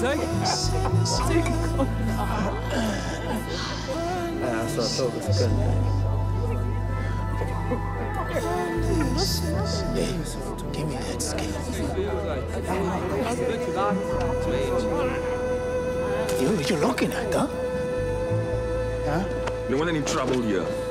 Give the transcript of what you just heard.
So hey, give me that scale. You're looking at, huh? You don't want any trouble here.